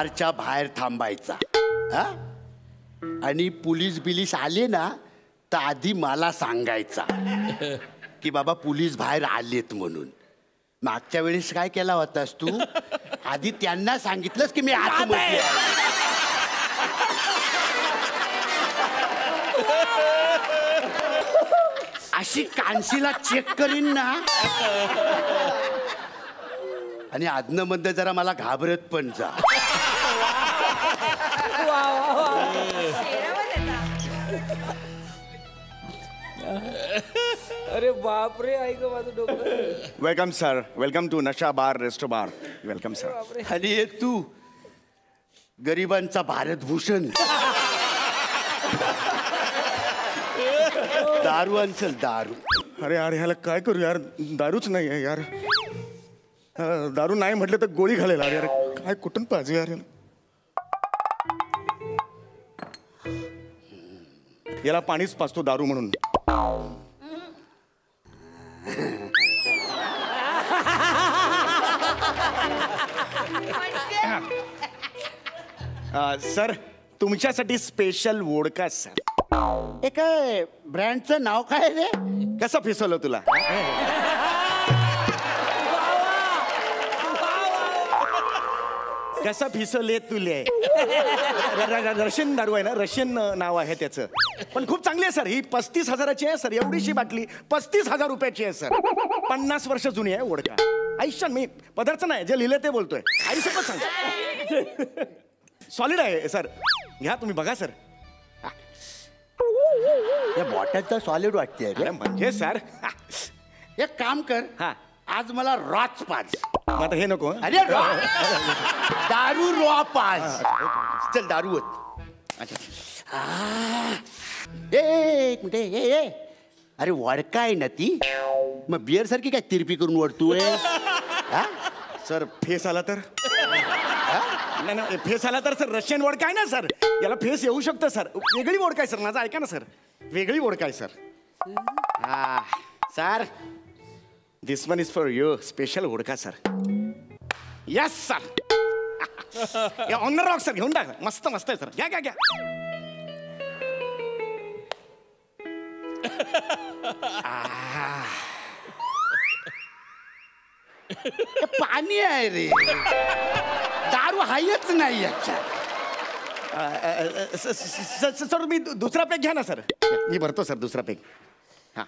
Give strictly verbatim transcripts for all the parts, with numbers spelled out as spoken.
बारच्या बाहेर थांबायचा हा आणि पोलीस बिलीस आले ना तर आधी मला सांगायचा की बाबा पोलीस बाहेर आलेत म्हणून. मागच्या वेळेस काय केला होतास तू? आधी त्यांना सांगितलंस की मी आतमध्ये आहे. अशी कानशीला चेक करीन ना आणि आदनं मधनं जरा मला घाबरत पण जा. अरे बापरे, ऐक माझं डोकं. Welcome sir, welcome to Nasha bar resto bar. Welcome sir. आणि हे तू गरिबांचा भारत भूषण दारू आणचल दारू. अरे यार ह्याला काय करू यार, दारूच नाही आहे यार. दारू नाही म्हटलं तर गोळी घालेल. अरे यार काय कुठून पाहिजे यार. याला पाणीच पाजतो दारू म्हणून. सर तुमच्यासाठी स्पेशल वोडका सर. हे काय ब्रँडचं नाव काय रे? कसं फिसवलं तुला? कसं फिसवले तुले? रशियन दारू आहे ना, रशियन नाव आहे त्याचं. पण खूप चांगली आहे सर. ही पस्तीस हजाराची आहे सर. एवढीशी बाटली पस्तीस हजार रुपयाची आहे सर. पन्नास वर्ष जुनी आहे वोडका. आयुष्यात मी पदार्थ नाही, जे लिहिलं ते बोलतोय. आयुष्यात सांगतो. सॉलिड आहे सर. घ्या तुम्ही बघा सर. या बॉटलचा सॉलिड वाटते म्हणजे सर. एक काम कर, हा आज मला रॉच पाच. आता हे नको. अरे दारू रॉ पाच. चल दारू होत. एक मिनिट. अरे वडका आहे ना ती, मग बियर सारखी काय तिरपी करून ओढतोय? सर फेस आला तर? नाही नाही, फेस आला तर सर रशियन वोडका आहे ना सर. याला फेस येऊ शकतं सर. वेगळी वोडका आहे सर. माझं ऐका ना सर, वेगळी वोडका आहे सर. हा sir, this one is for you. Special vodka sir. Yes sir. या ऑन द रॉक सर. घेऊन टाका. मस्त मस्त आहे सर. घ्या घ्या घ्या. पाणी आहे रे, दारू हायच नाही याच्यात. सर मी दुसरा पेक घ्या ना सर. मी भरतो सर दुसरा पेक. हा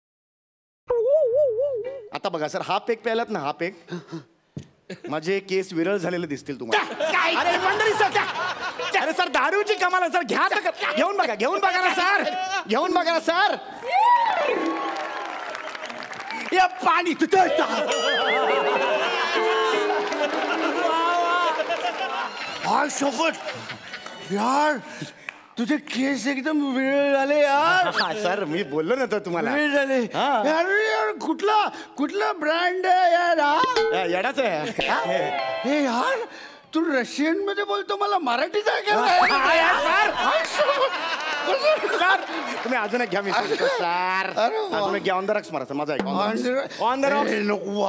आता बघा सर, हा पेक प्यायलात ना, हा पेक माझे केस विरळ झालेले दिसतील तुम्हाला. अरे मंडळी सर, अरे सर दारूची कमाल सर. घ्या घेऊन बघा, घेऊन बघा ना सर. घेऊन बघा ना सर. या पाणी तुझं सोबत यार. तुझे केस एकदम वेळ झाले यार. सर मी बोललो ना तर तुम्हाला वेळ झाले यार. यार कुठला कुठला ब्रँड आहे यार? येडाच आहे हे यार. तू रशियन मध्ये बोलतो, मला मराठीत आहे. तुम्ही अजून एक घ्या. मी सर अजून एक घ्या. ऑन द रॉक्स मारा सर. माझा एक ऑन द रॉक्स. नको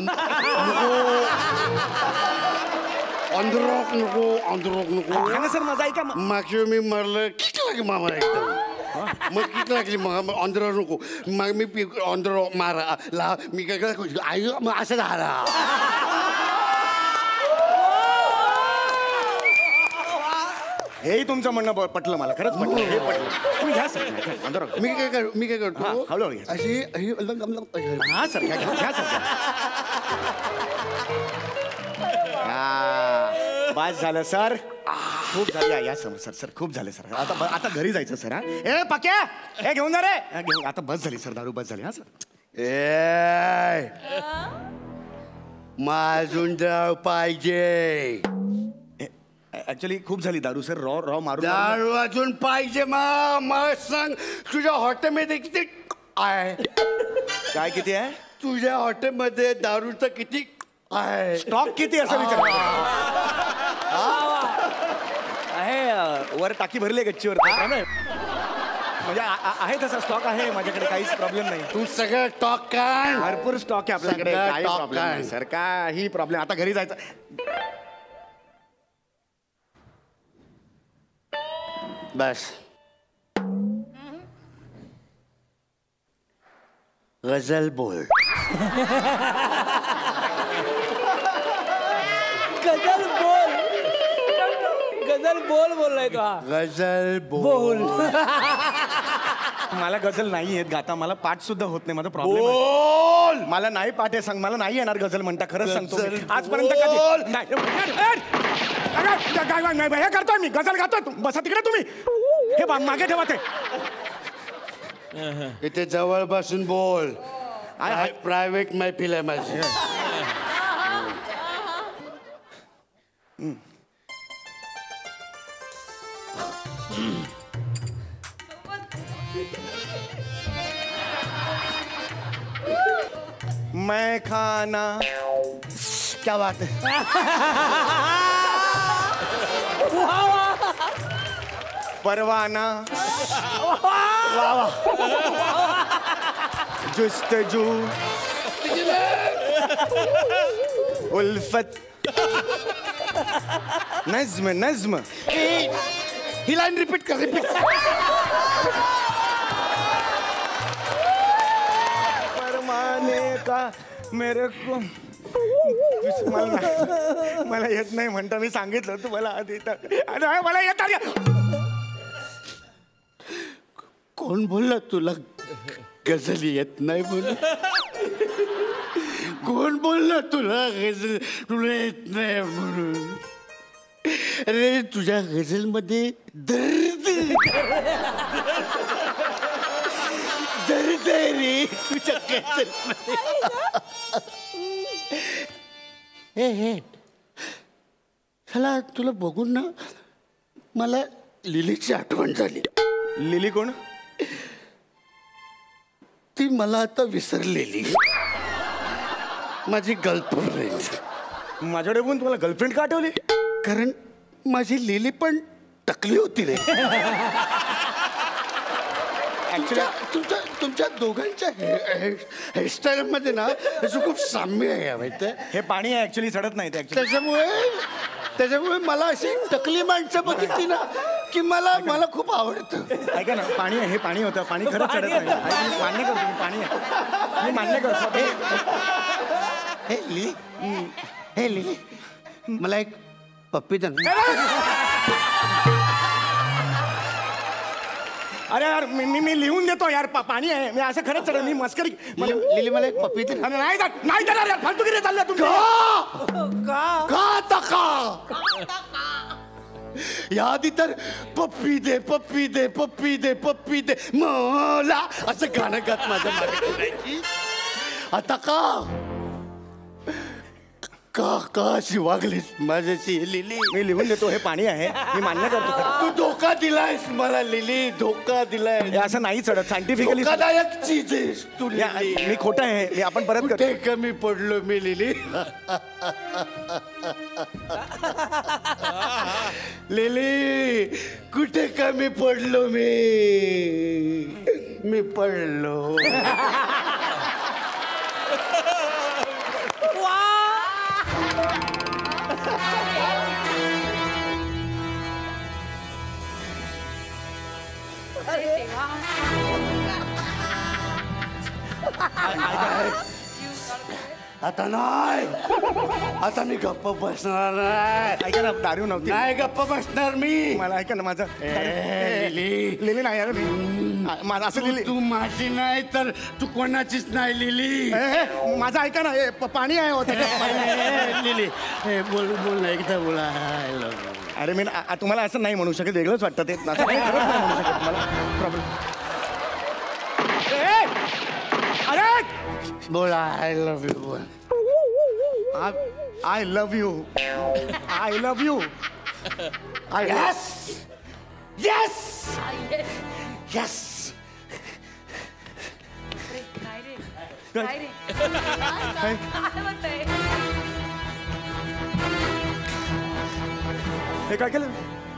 ऑन द रॉक नको. ऑन द रॉक नको सर. माझा ऐका. मागच्या मी मारलं किक लागली मामा एकदम. मग किक लागली मग ऑन द रॉक नको. मग मी ऑन द रॉक मारा ला. मी काय आई मग असं झाला. हेही तुमचं म्हणणं पटलं मला. खरंच पटलं. हे पटलं. तुम्ही घ्या सर. मी काय कर मी काय करतो हळूहळू अशी. हा सर घ्या घ्या सर. बस झालं सर. खूप झालं. या या समोर सर. सर खूप झाले सर. आता आता घरी जायचं सर. हा ए पाक्या, हे घेऊन जा रे. घेऊन. आता बस झाली सर. दारू बस झाली. हा सर. ए माझून जाव पाहिजे. ऍक्च्युली खूप झाली दारू सर. रॉ रॉ मारून. दारू अजून पाहिजे. मा मला सांग तुझ्या हॉटेलमध्ये किती आहे? काय किती आहे तुझ्या हॉटेलमध्ये दारूचं किती आहे? स्टॉक किती असं विचार आहे. वर टाकी भरली गच्चीवर. म्हणजे आहे तसा स्टॉक आहे माझ्याकडे. काहीच प्रॉब्लेम नाही. तू सगळं स्टॉक काय? भरपूर स्टॉक आहे आपल्याकडे. काही प्रॉब्लेम नाही सर. काही प्रॉब्लेम. आता घरी जायचं. बस गजल बोल. गजल बोल. गजल बोल बोललाय तो हा. गजल बोल. बोल. मला गझल नाही येत गाता, मला पाठ सुद्धा होत नाही, माझा प्रॉब्लेम बोल. मला नाही पाठ आहे, सांग मला नाही येणार गझल म्हणता, खरंच सांगतो मी. गझल आजपर्यंत बोल. कधी नाही. काय- काय- काय- हे करतोय मी, गझल गातोय. तू- बसा तिकडे तुम्ही, हे बा- मागे ठेवा ते. इथे जवळ बसून बोल. आय- प्रायव्हेट मैफिल आहे माझी. मैं खाना क्या बात है. परवाना जुस्तजू उल्फत नज्म नज्म. ही लाईन रिपीट कर. रिपीट. परवाने का मेरे को मला मला येत नाही म्हणता, मी सांगितलं तुम्हाला आधी तर. अरे मला येत नाही. कोण बोलला तुला गझल येत नाही म्हणून? कोण बोलला तुला गझल तुला येत नाही म्हणून? अरे तुझ्या गझलमध्ये दर्द दर्द आहे रे तुझ्या गझलमध्ये. हे हे चला तुला बघून ना मला लिलीची आठवण झाली. लिली कोण? ती मला आता विसरलेली माझी गर्लफ्रेंड. माझ्याकडे पण तुम्हाला गर्लफ्रेंड का आठवली? कारण माझी लिली पण टकली होती रे. ऍक्च्युली तुमच्या तुमच्या दोघांच्या हेअरस्टाईल मध्ये ना असं खूप साम्य आहे माहिती आहे. हे पाणी आहे, ऍक्च्युली सडत नाही ते ऍक्च्युली. त्याच्यामुळे त्याच्यामुळे मला अशी टकली माणसं बघितली ना की मला मला खूप आवडतं. ऐका ना, पाणी आहे, हे पाणी होतं, पाणी खरंच चढत नाही. ऐका, मी मान्य करतो, मी पाणी आहे, मी मान्य करतो. हे लिली हे लिली मला एक पप्पी दे. अरे यार मी मी मी लिहून देतो यार, पा- पाणी आहे, मी असं खरंच चढत, मी मस्करी. मला- लिली मला एक पप्पी दे. अरे नाही जात, नाही देणार यार, फालतूगिरी चालल्या तुमच्या. का का तका या आधी तर पप्पी दे पप्पी दे पप्पी दे पप्पी दे मला असं गाणं गात माझ्या मागे फिरायची. आता का का का अशी वागलीस माझ्याशी लिली? मी लिहून देतो, हे पाणी आहे, मी मान्य करतो खरं. तू धोका दिलायस मला लिली, धोका दिलाय. हे असं नाही चढत सायंटिफिकली. धोकादायक चीज आहेस तू लिली. मी खोटं आहे, मी आपण परत करतो. कुठे कमी पडलो मी लिली? लिली कुठे कमी पडलो मी? मी पडलो. आता नाही, आता मी गप्प बसणार नाही. ऐका ना, दारू नव्हती. नाही गप्प बसणार मी. मला ऐका ना माझं. ए, लिली लिली नाही यार, मी माझं असं लिली. तू माझी नाही तर तू कोणाचीच नाही लिली. ए, ए, माझं ऐका ना, हे प- पाणी आहे हो त्याच्यात. ए, लिली ए, बोल बोल ना एकदा बोला. I love you. अरे मी आ- तुम्हाला असं नाही म्हणू शकत, वेगळंच वाटतं ते. असं काही खरंच नाही म्हणू शकत मला. प्रॉब्लेम. अरे बोला आय लव्ह यू बोल. I love you, I love you. I yes yes yes. काय रे काय रे काय म्हणतंय? हे काय केलं?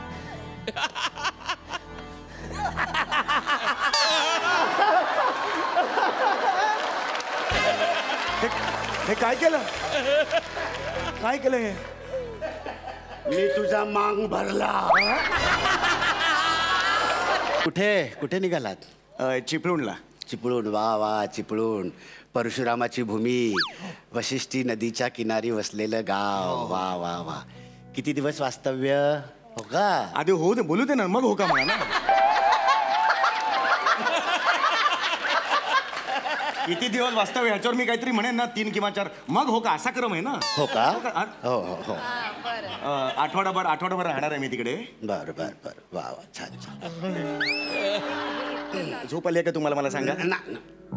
हे- हे काय केलं? काय केलं हे? मी तुझा मांग भरला. कुठे कुठे निघालात? अ, चिपळूणला. चिपळूण, वा वा चिपळूण, परशुरामाची भूमी, वशिष्ठी नदीच्या किनारी वसलेलं गाव. वा वा वा. किती दिवस वास्तव्य? हो का? आधी हो दे, बोलू दे ना, मग हो का म्हणा ना. किती दिवस वास्तव्य ह्याच्यावर मी काहीतरी म्हणेन ना, तीन किंवा चार, मग हो का असा क्रम आहे ना. हो का? आ- हो हो हो. हा, बरं. अ, आठवडाभर आठवडाभर राहणार आहे मी तिकडे. बर बर बर. वा वा छान छान. झोप आली आहे का तुम्हाला, मला सांगा. ना ना.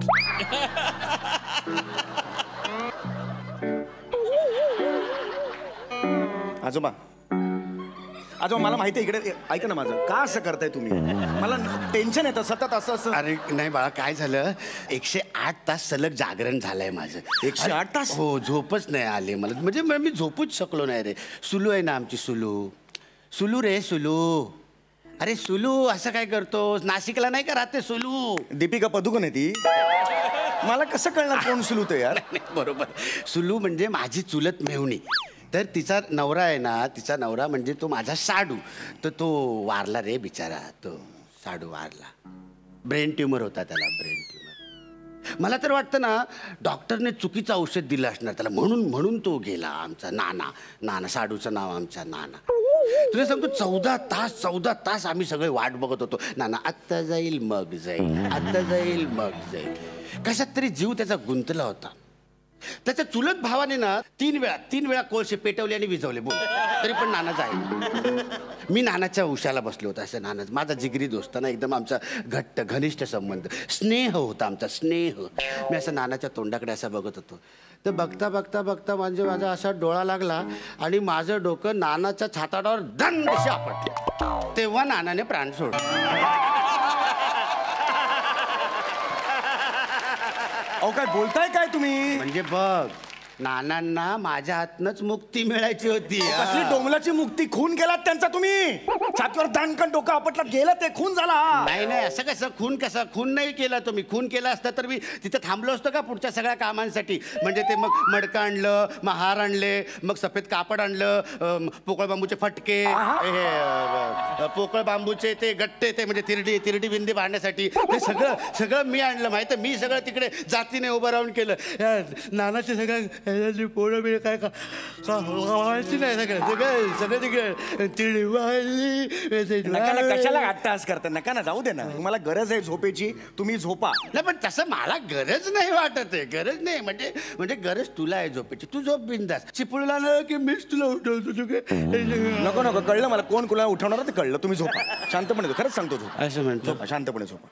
आजोबा आजोबा मला माहिती आहे इकडे, ऐका ना माझं, का असं करताय तुम्ही? मला टेन्शन येतं सतत असं असं. अरे नाही बाळा, काय झालं, एकशे आठ तास सलग जागरण झालंय माझं. एकशे आठ तास? हो, झोपच नाही आली मला. म्हणजे म- मी झोपूच शकलो नाही रे. सुलू आहे ना आमची, सुलू. सुलू रे सुलू. अरे सुलू, असं काय करतो? नाशिकला नाही का राहते सुलू? दीपिका पदुकोण आहे ती. मला कसं कळणार कोण सुलू ते यार. नाही, बरोबर. सुलू म्हणजे माझी चुलत मेहुणी. तर तिचा नवरा आहे ना, तिचा नवरा म्हणजे तो माझा साडू. तर तो वारला रे बिचारा. तो साडू वारला. ब्रेन ट्युमर होता त्याला, ब्रेन ट्युमर. मला तर वाटतं ना, डॉक्टरने चुकीचं औषध दिलं असणार त्याला, म्हणून म्हणून तो गेला. आमचा नाना, नाना साडूचं नाव आमचा नाना. तुला सांगतो, चौदा तास चौदा तास आम्ही सगळे वाट बघत होतो. नाना आत्ता जाईल मग जाईल, आत्ता जाईल मग जाईल. कशात तरी जीव त्याचा गुंतला होता. त्याच्या चुलत भावाने ना तीन वेळा तीन वेळा कोळसे पेटवले आणि विझवले, बोल, तरी पण नाना जाईल. मी नानाच्या उशाला बसलो होतो. असं नाना माझा जिगरी दोस्त ना, एकदम आमचा घट्ट घनिष्ठ संबंध, स्नेह होता आमचा, स्नेह. मी असं नानाच्या तोंडाकडे असं बघत होतो. तर बघता बघता बघता म्हणजे माझा असा डोळा लागला आणि माझं डोकं नानाच्या छाताडावर दंडशी आपटलं. तेव्हा नानाने प्राण सोडला. अहो काय बोलताय काय तुम्ही? म्हणजे बघ, नानांना माझ्या हातनंच मुक्ती मिळायची होती. कसली डोंगलाची मुक्ती? खून केलात त्यांचा तुम्ही. छातीवर दाणकन डोकं आपटला, गेलं ते, खून झाला. नाही नाही, असं कसं खून? कसं खून नाही केला तो मी. खून केला असता तर मी तिथं थांबलो असतो का पुढच्या सगळ्या कामांसाठी? म्हणजे ते मग मडकं आणलं, मग हार आणले, मग सफेद कापड आणलं, अम, पोकळ बांबूचे फटके, हे अ, पोकळ बांबूचे ते गट्टे, ते म्हणजे तिरडी तिरडी बिंदी बांधण्यासाठी ते सगळं सगळं मी आणलं. माहिती, मी सगळं तिकडे जातीने उभं राहून केलं. या नानाचे सगळं पोळं बिळं काय का व्हायची नाही, सगळं सगळं सगळं तिकडे तिरडी वाहिली. नका ना, कशाला अट्टास करता? नका ना, जाऊ दे ना. तुम्हाला गरज आहे झोपेची, तुम्ही झोपा. नाही पण तसं मला गरज नाही वाटत आहे. गरज नाही म्हणजे म्हणजे गरज तुला आहे झोपेची. तू झोप बिंदास. चिपळूला ना की मीच तुला उठवतो. तू काय नको नको, कळलं मला कोण कुणाला उठवणार ते कळलं. तुम्ही झोपा शांतपणे, झोपा. खरंच सांगतो, झोपा. असं म्हणतो. झोपा शांतपणे, झोपा.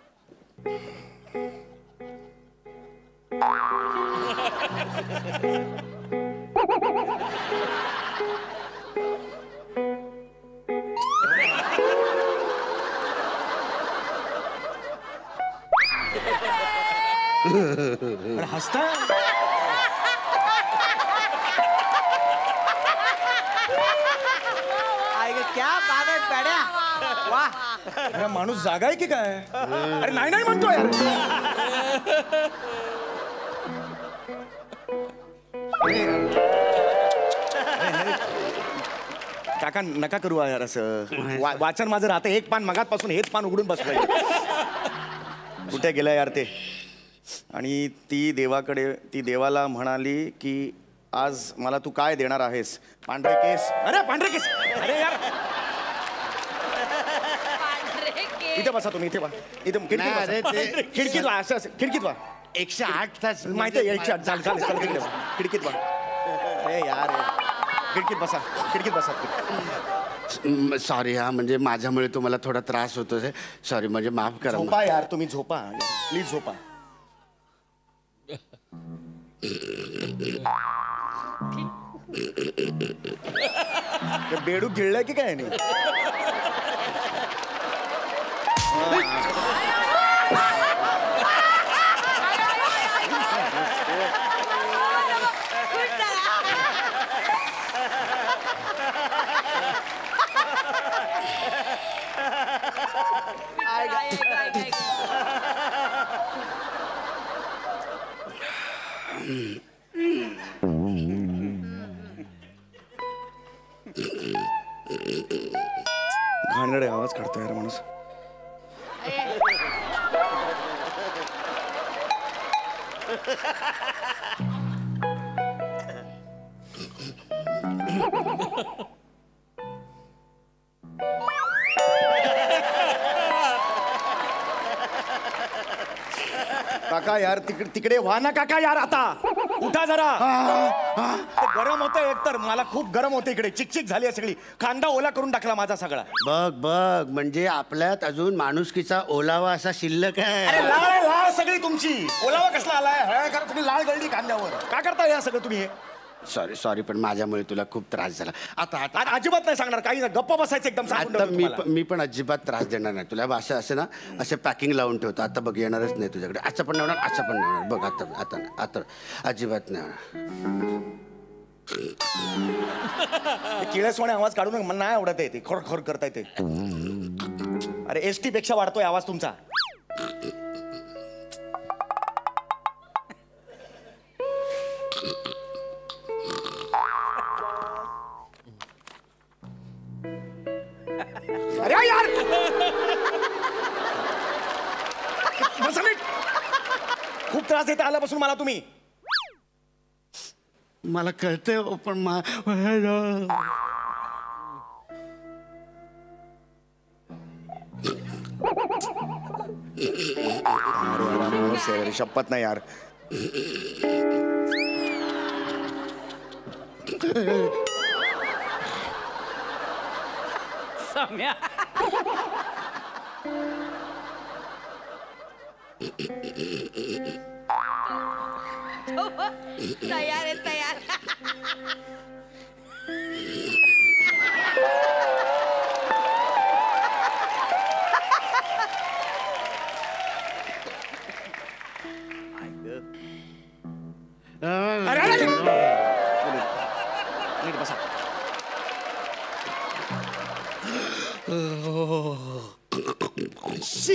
अरे हसता. क्या बात आहे पॅड्या. वा, अरे माणूस जागा आहे की काय? अरे नाही नाही म्हणतोय यार. काका नका करू यार असं. वा- वाचन माझं राहतं. एक पान मगातपासून हेच पान उघडून बसलंय. कुठे गेलं यार ते? आणि ती देवाकडे, ती देवाला म्हणाली की आज मला तू काय देणार आहेस? पांढरे केस. अरे पांढरे केस. अरे यार, पांढरे केस. इथे बसा तुम्ही, इथे बा. इथे खिडकीत नाही, बसा. अरे ते- खिडकीत वा, असं असं खिडकीत वा. एकशे आठ तास माहिती आहे, एकशे आठ. चालेल चालेल चालेल, तिकडे वा. खिडकीत वा. अरे यार, खिडकीत बसा, खिडकीत बसा. सॉरी हा, म्हणजे माझ्यामुळे तुम्हाला थोडा त्रास होतो. सॉरी, म्हणजे माफ करा. झोपा यार, तुम्ही झोपा प्लीज, झोपा. बेडूक गिळलाय की काय नाही? ऐक, ऐक, ऐक. घाणेरडे आवाज काढतो यार माणूस. काका यार तिकडे तिकडे व्हा ना काका यार आता उठा जरा. ते गरम होतं एकतर मला खूप गरम होतं इकडे चिकचिक झाली आहे सगळी खांदा ओला करून टाकला माझा सगळा. बघ बघ म्हणजे आपल्यात अजून माणुसकीचा ओलावा असा शिल्लक अरे आहे. लाळ आहे, लाळ सगळी तुमची ओलावा कसला आलाय हळ्या करा तुम्ही लाळ गळली खांद्यावर काय करता या सगळं तुम्ही हे. सॉरी सॉरी पण माझ्यामुळे तुला खूप त्रास झाला. आता आता आता अजिबात नाही सांगणार काही नाही, गप्प बसायचं एकदम सांगून आता ठेवतो मी तुम्हाला. प- मी पण अजिबात त्रास देणार नाही तुला. असं असं ना असे पॅकिंग लावून ठेवतो. आता बघ येणारच नाही तुझ्याकडे. असं पण नाही होणार असं पण नाही होणार. बघ आता आता नाही, आता अजिबात नाही होणार. ते किळसवाणे आवाज काढू नका मला नाही आवडत आहे ते खोर खोर करताय ते. अरे एस टी पेक्षा वाढतोय आवाज तुमचा. अरे यार बसा नीट. खूप त्रास देता आल्यापासून मला तुम्ही. मला कळतंय हो, पण मा- अरे शपथ नाही यार. सम्या तयार आहे तयार. अरे अरे नीट बसा. शी.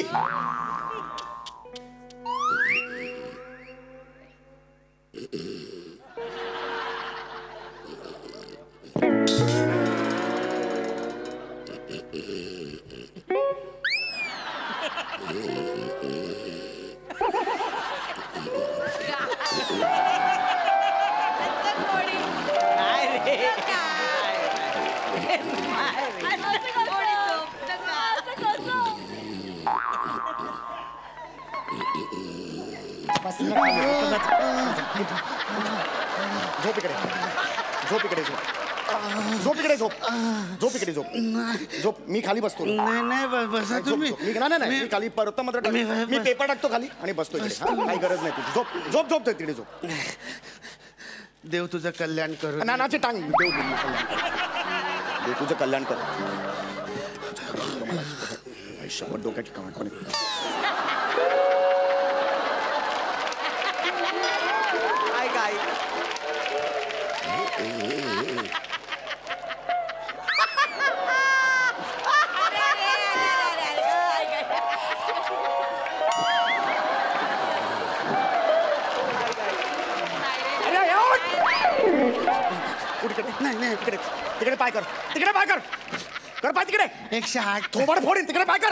काय रे झोप इकडे झोप इकडे झोप झोप इकडे झोप झोप इकडे झोप झोप. मी खाली बसतो. नाही नाही ब- बसा झोप, तुम्ही. झोप. मी नाही नाही मी खाली परत मात्र टाक- मी- मी पेपर टाकतो खाली आणि बसतो इकडे. हा, काही गरज नाही तुझी. झोप झोप झोप तिकडे झोप. देव तुझं कल्याण करू. नानाची टांग देव देव कल्याण कर. देव तुझं कल्याण कर. शपथ डोक्याची कामं पण काय काय अरे यार! उठ इकडे. नाही नाही तिकडे तिकडे पाय कर तिकडे पाय कर कर पाय तिकडे. एकशे आठ थोबड फोडीन तिकडे पाय कर.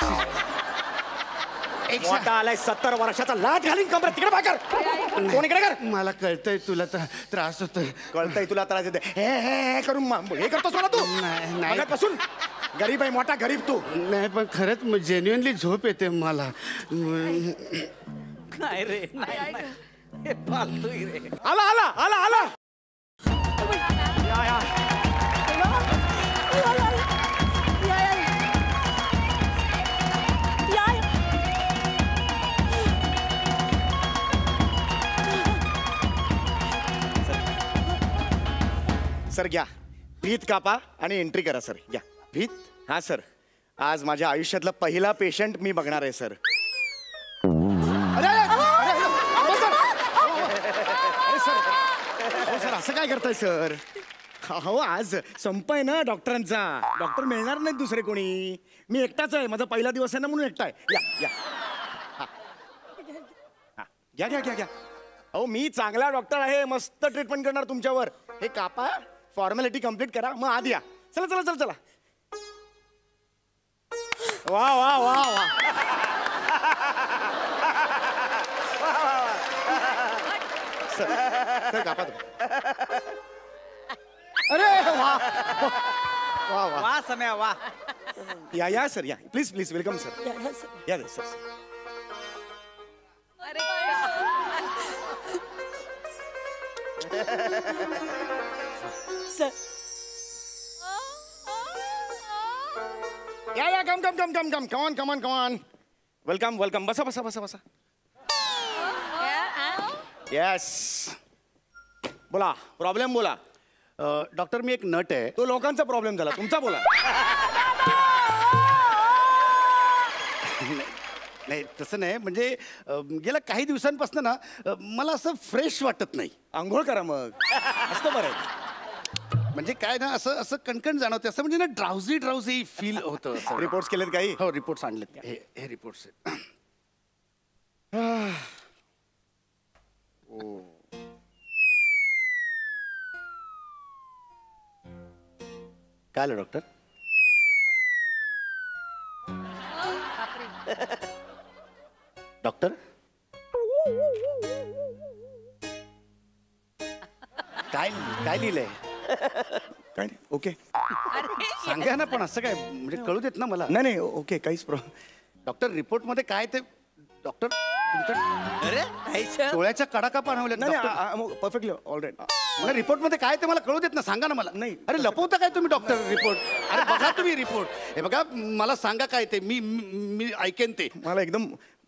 एकशे मोठा आलाय सत्तर वर्षाचा लाट घालीन कमर तिकडे पाय कर. कोण इकडे कर. मला कळतंय तुला तर त्रास होतोय. कळतंय तुला त्रास येते हे हे हे करून मा- हे करतोस मला तू नाही, नाही. मगाचपासून गरीब आहे मोठा गरीब तू. नाही पण खरंच जेन्युअनली झोप येते मला. नाही रे नाही नाही. हे फालतू आहे रे. आला आला आला आला या या सर घ्या भीत कापा आणि एंट्री करा सर. घ्या भीत. हा सर आज माझ्या आयुष्यातला पहिला पेशंट मी बघणार आहे सर. अरे, अरे, अरे, अरे, अरे, सर. अरे सर अहो, सर असं काय करताय सर. हो आज संप आहे ना डॉक्टरांचा. डॉक्टर मिळणार नाहीत दुसरे कोणी. मी एकटाच आहे. माझा पहिला दिवस आहे ना म्हणून एकटा आहे. या या हा. हा. घ्या घ्या घ्या घ्या. अहो मी चांगला डॉक्टर आहे. मस्त ट्रीटमेंट करणार तुमच्यावर. हे कापा फॉर्मॅलिटी कम्प्लीट करा मग आत या. चला चला चला चला. वा वा वा वा सर कापा तुम्ही. अरे वा वा वा वा सम्या वा. या या सर या प्लीज प्लीज वेलकम सर या सर. अरे या या come come come come come come on come on come on welcome welcome बसा बसा बसा बसा. येस बोला प्रॉब्लेम बोला. डॉक्टर मी एक नट आहे. तो लोकांचा प्रॉब्लेम झाला तुमचा बोला. नाही तसं नाही म्हणजे अ, गेल्या काही दिवसांपासून ना अ, मला असं फ्रेश वाटत नाही. आंघोळ करा मग असतं बरं आहे. म्हणजे काय ना असं असं कणकण जाणवते असं म्हणजे ना ड्राउझी ड्राउझी फील होतं असं. रिपोर्ट्स केलेत काही. हो रिपोर्ट्स आणलेत हे हे रिपोर्ट्स आहेत. काय आलं डॉक्टर? डॉक्टर काय काय लिहिलंय? काय नाही ओके. सांगा ना पण असं काय म्हणजे कळू देत ना मला. नाही नाही ओके काहीच प्रॉब्लेम. डॉक्टर रिपोर्ट मध्ये काय ते डॉक्टर तुमच्या अरे आईच्या. डोळ्याच्या कडा का पाणवल्या? नाही परफेक्टली ऑल राईट. रिपोर्ट मध्ये काय ते मला कळू देत ना सांगा ना मला. नाही. अरे लपवता काय तुम्ही डॉक्टर रिपोर्ट? अरे बघा तुम्ही रिपोर्ट हे बघा मला सांगा काय ते मी मी मी ऐकेन ते. मला एकदम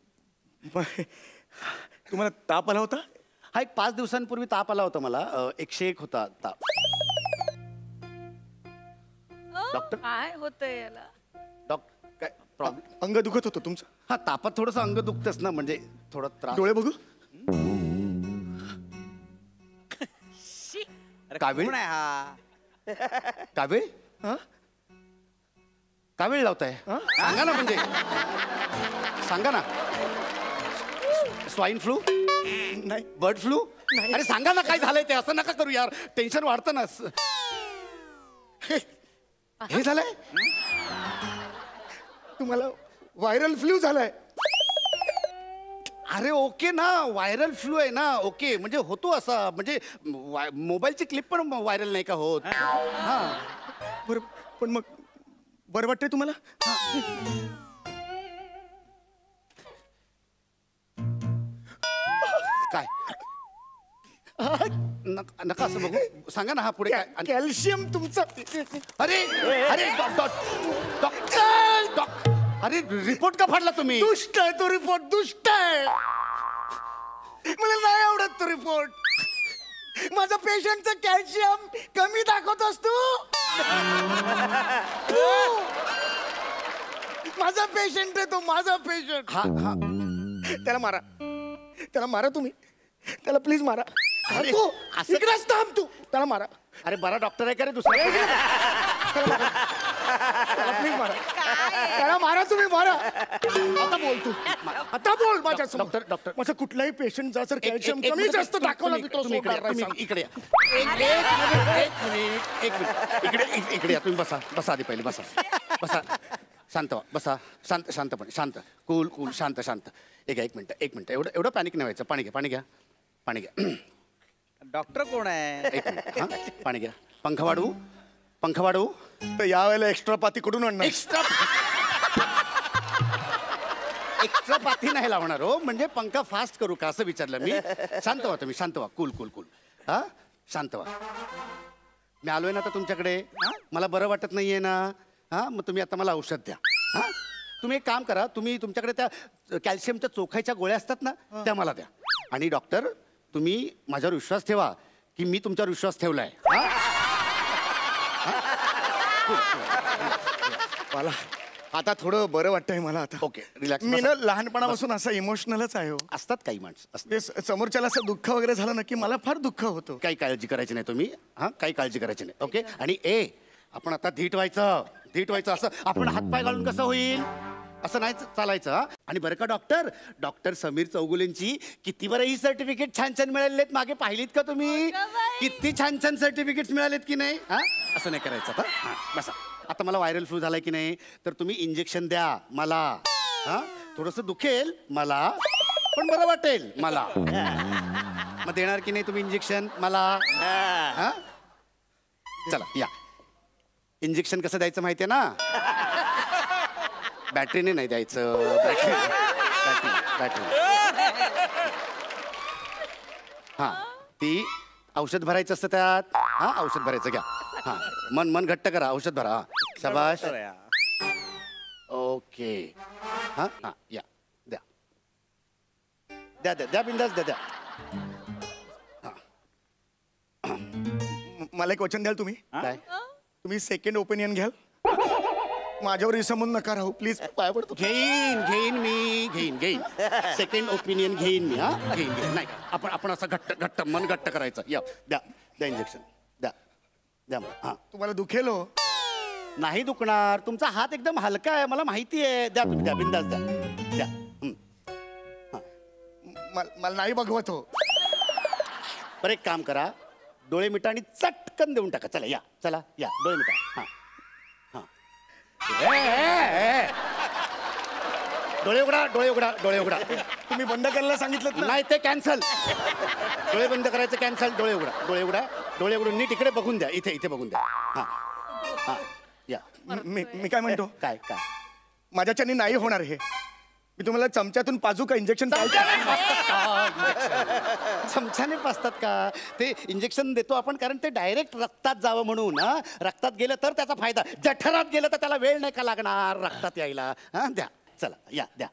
तुम्हाला ताप आला होता. हा एक पाच दिवसांपूर्वी ताप आला होता मला अ, एकशे एक होता ताप. डॉक्टर काय होतंय याला? डॉक्टर काय प्रॉब्लेम? अंग दुखत होतं तुमचं. हा तापात थोडंसं अंग दुखतंच ना म्हणजे थोडा त्रास. डोळे बघू. अरे कावीळ? कोण आहे हा? कावीळ हा कावीळ लावताय सांगा ना म्हणजे सांगा ना. स्वाईन फ्लू नाही बर्ड फ्लू अरे सांगा ना काय झालंय ते. असं नका करू यार टेन्शन वाढतं ना. हे हे झालंय. तुम्हाला व्हायरल फ्लू झालाय. अरे ओके ना व्हायरल फ्लू आहे ना ओके म्हणजे होतो असा म्हणजे वाय- मोबाईलची क्लिप पण व्हायरल नाही का होत? हा बरं पण मग बरं वाटतंय तुम्हाला. काय नका नका असं बघू सांगा ना. हा पुढे काय आणि- कॅल्शियम तुमचं. अरे अरे डॉ- डॉ- डॉक्टर डॉ- अरे रिपोर्ट का फाडला तुम्ही? दुष्ट आहे तो रिपोर्ट दुष्ट आहे. मला नाही आवडत तो रिपोर्ट. माझा पेशंटचं कॅल्शियम कमी दाखवतोस तू. तू. माझा पेशंट आहे तो माझा पेशंट. हा हा त्याला मारा त्याला मारा तुम्ही त्याला प्लीज मारा. अरे, तू असं- इकडेच थांब तू त्याला मारा. अरे बरा डॉक्टर आहे का रे दुसरा? त्याला प्लीज मारा त्याला मारा तुम्ही मारा. आता बोल तू आता बोल माझ्या समोर. डॉक्टर डॉक्टर माझं कुठलाही पेशंट जर सर एक- कॅल्शियम एक कमी मिनिट, जास्त तुम्ही- दाखवला तुम्ही- मी तो तुम्ही इकडे या, सोडणार नाही, तुम्ही सांग. इकडे या. एक एक मिनिट एक मिनिट इकडे इक- इकडे या, तुम्ही बसा बसा आधी पहिले बसा बसा शांत व्हा बसा शांत शांतपणे शांत कूल कूल शांत शांत. एक एक मिनिट एक मिनिट एवढं एवढं पॅनिक नाही व्हायचं. पाणी घ्या पाणी घ्या पाणी घ्या. डॉक्टर कोण आहे? एक मिनिट हा पाणी घ्या. पंखा वाढवू पंखा वाढवू. तर यावेळेला एक्स्ट्रा पाती कुठून आणणार. एक्स्ट्रा एक्स्ट्रा पाथी नाही लावणार हो म्हणजे पंखा फास्ट करू का असं विचारलं मी. शांत व्हा तुम्ही शांत व्हा कूल कूल कूल हा शांत व्हा. मी आलोय ना आता तुमच्याकडे. हा मला बरं वाटत नाहीये ना. हा मग तुम्ही आता मला औषध द्या. हा तुम्ही एक काम करा तुम्ही तुमच्याकडे त्या कॅल्शियमच्या चोखायच्या गोळ्या असतात ना त्या मला द्या. आणि डॉक्टर तुम्ही माझ्यावर विश्वास ठेवा की मी तुमच्यावर विश्वास ठेवलाय. मला आता थोडं बरं वाटतंय मला आता. Okay relax. मी ना लहानपणापासून असा इमोशनलच आहे हो. असतात काही माणसं असतात. ते स- समोरच्याला असं दुःख वगैरे झालं ना की मला फार दुःख होतं. काही काळजी करायची नाही तुम्ही. हा काही काळजी करायची नाही ओके. आणि ए आपण आता धीट व्हायचं धीट व्हायचं. असं आपण हातपाय घालून कसं होईल असं नाही चालायचं. हा आणि बरं का डॉक्टर डॉक्टर समीर चौगुलेंची किती बरं ही सर्टिफिकेट छान छान मिळालेत मागे पाहिलीत का तुम्ही? किती छान छान सर्टिफिकेट मिळालेत की नाही. हा असं नाही करायचं आता. हा बसा. आता मला व्हायरल फ्लू झालाय की नाही तर तुम्ही इंजेक्शन द्या मला. हा थोडंसं दुखेल मला पण बरं वाटेल मला. मग देणार की नाही तुम्ही इंजेक्शन मला? हा? चला या. इंजेक्शन कसं द्यायचं माहितीये ना? बॅटरीने नाही द्यायचं. बॅटरी बॅटरी बॅटरी हा ती औषध भरायचं असतं त्यात. हा औषध भरायचं घ्या. हा मन मन घट्ट करा. औषध भरा. हा शाबाश. ओके. हा हा या द्या द्या द्या द्या बिंदास द्या द्या. म- मला एक वचन द्याल तुम्ही? काय तुम्ही सेकंड ओपिनियन घ्याल? माझ्यावर विसंबून नका राहू प्लीज, पाय पडतो. घेईन घेईन मी घेईन घेईन सेकंड ओपिनियन घेईन मी. हा घेईन घेईन नाही आपण आपण असं घट्ट घट्ट मन घट्ट करायचं. या द्या द्या इंजेक्शन द्या द्या मला. हा तुम्हाला दुखेल हो. नाही दुखणार. तुमचा हात एकदम हलका आहे मला माहिती आहे. द्या तुम्ही द्या बिंदास द्या द्या. हं. म- मला नाही बघवत हो. बरं एक काम करा. डोळे मिटा आणि चटकन देऊन टाका. चला या चला या डोळे मिटा. हा हा ए, ए, ए. डोळे उघडा डोळे उघडा डोळे उघडा. तुम्ही बंद करायला सांगितलं ना. नाही ते कॅन्सल. डोळे बंद करायचं कॅन्सल. डोळे उघडा डोळे उघडा डोळे उघडून नीट इकडे बघून द्या. इथे इथे बघून द्या. हा हा या. मी मी काय म्हणतो, काय काय माझ्याच्यानी नाही होणार हे. मी तुम्हाला चमच्यातून पाजू का इंजेक्शन? चमच्याने पाजतात का? ते इंजेक्शन देतो आपण कारण ते डायरेक्ट रक्तात जावं म्हणून. हा रक्तात गेलं तर त्याचा फायदा. जठरात गेलं तर त्याला वेळ नाही का लागणार रक्तात यायला. हा द्या चला या द्या.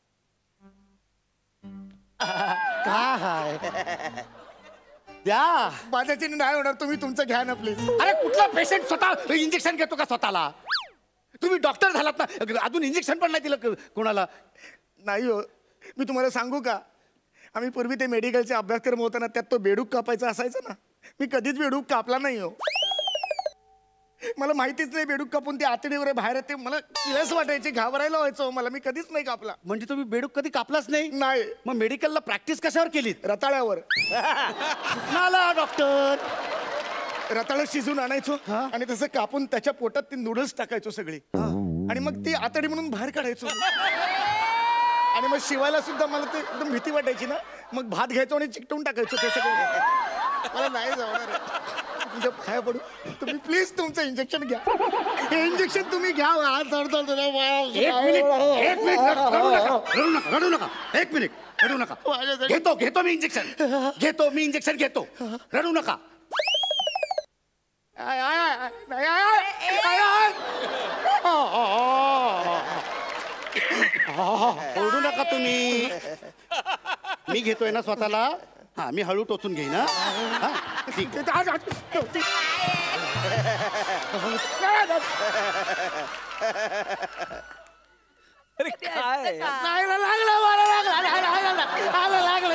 का हाय द्या. माझ्याच्यानी नाही होणार. तुम्ही तुमचं घ्या ना प्लीज. अरे कुठला पेशंट स्वतः इंजेक्शन घेतो का स्वतःला? तुम्ही डॉक्टर झालात ना, अजून इंजेक्शन पण नाही दिलं क- कोणाला. नाही हो. मी तुम्हाला सांगू का, आम्ही पूर्वी ते मेडिकलचे अभ्यासक्रम होताना त्यात तो बेडूक कापायचा असायचा ना. मी कधीच बेडूक कापला नाही हो. मला माहितीच नाही बेडूक कापून ते आतडीवर बाहेर येते. मला किळस वाटायची, घाबरायला व्हायचं मला. मी कधीच नाही कापला. म्हणजे तुम्ही बेडूक कधी कापलाच नाही? नाही. मग मेडिकलला प्रॅक्टिस कशावर केलीत? रताळ्यावर. नाला डॉक्टर रताळं शिजून आणायचो आणि तसं कापून त्याच्या पोटात ते नूडल्स टाकायचो सगळी आणि मग ती आतडी म्हणून बाहेर काढायचो. आणि मग शिवायला सुद्धा मला ते एकदम भीती वाटायची ना. मग भात घ्यायचो आणि चिकटवून टाकायचो ते सगळं. मला नाही जमणार. तुमच्या पाया पडू. तुम्ही प्लीज तुमचं इंजेक्शन घ्या. हे इंजेक्शन तुम्ही घ्या. हात धरतो तुला. एक मिनिट एक मिनिट रडू नका रडू नका रडू नका एक मिनिट रडू नका. घेतो घेतो मी इंजेक्शन घेतो मी इंजेक्शन घेतो. रडू नका. आय, आय, आय, आय, आय, आय, आय. ओरडू नका तुम्ही. मी घेतोय ना स्वतःला. हा मी हळू टोचून घेईन. हा हा, ठीक आहे. अरे काय नाही ना, लागलं मला लागलं लागलं लागलं लागलं लागलं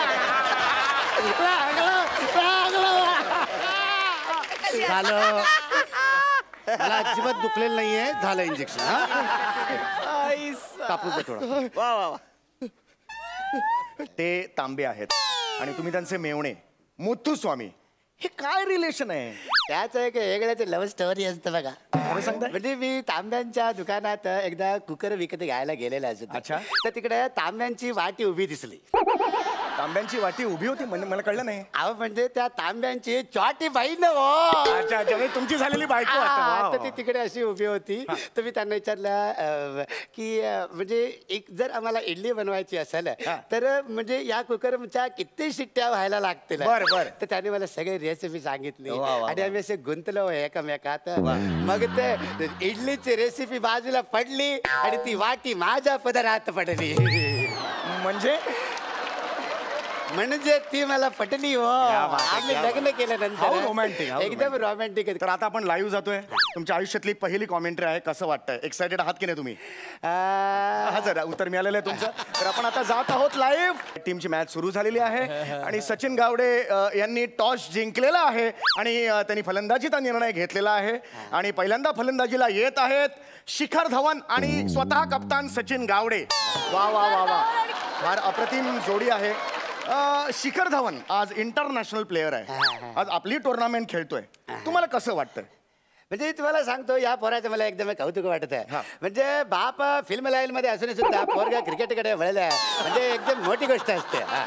लागलं झालं. मला अजिबात दुखलेलं नाहीये. झालं इंजेक्शन. हा कापूस दे थोडा. वा वा वा. ते तांबे आहेत आणि तुम्ही त्यांचे मेवणे मुथू स्वामी. हे काय रिलेशन आहे? त्याच एक वेगळ्याच लव्ह स्टोरी असतं बघा. काय सांगताय? म्हणजे मी तांब्यांच्या दुकानात एकदा कुकर विकत घ्यायला गेलेला असतो. अच्छा. तर तिकडे तांब्यांची वाटी उभी दिसली. तांब्यांची वाटी उभी होती म्हणजे मला कळलं नाही. अहो म्हणजे त्या तांब्यांची चॉटी बाई न हो. अच्छा अच्छा. म्हणजे तुमची झालेली बायको आता. वा, हा, वा, तर ती वा. तिकडे अशी उभी होती. तर मी त्यांना विचारलं अं, की अं, म्हणजे एक जर आम्हाला इडली बनवायची असेल हा. तर म्हणजे या कुकरच्या किती शिट्ट्या व्हायला लागतील. बरं, बरं. तर त्याने मला सगळी रेसिपी सांगितली वा, वा, आणि वा. आम्ही असे गुंतलो एकमेकात. मग ते इडलीची रेसिपी बाजूला पडली आणि ती वाटी माझ्या पदरात पडली. म्हणजे म्हणजे ती मला पटली हो. क्या बात आहे, आम्ही क्या लग्न How romantic, केल्यानंतर how एकदम romantic. रोमॅन्टिक. तर आता आपण लाईव्ह जातोय. तुमच्या आयुष्यातली पहिली कॉमेंट्री आहे. कसं वाटतंय? एक्सायटेड आहात की नाही तुम्ही? हा जरा उत्तर मिळालेलं आहे तुमचं. तर आपण आता जात आहोत लाईव्ह. टीमची मॅच सुरू झालेली आहे आणि सचिन गावडे अ, यांनी टॉस जिंकलेला आहे आणि अ, त्यांनी फलंदाजीचा निर्णय घेतलेला आहे आणि पहिल्यांदा फलंदाजीला येत आहेत शिखर धवन आणि स्वतः कप्तान सचिन गावडे. वा वा वा वा. फार अप्रतिम जोडी आहे. अ, शिखर धवन आज इंटरनॅशनल प्लेयर आहे. आज आपली टुर्नामेंट खेळतोय. तुम्हाला कसं वाटतं? म्हणजे तुम्हाला सांगतो या पोराचं मला एकदम कौतुक वाटत आहे. हा. म्हणजे बाप फिल्म लाईन मध्ये असून सुद्धा पोरगा क्रिकेटकडे वळलाय म्हणजे एकदम मोठी गोष्ट असते. हा.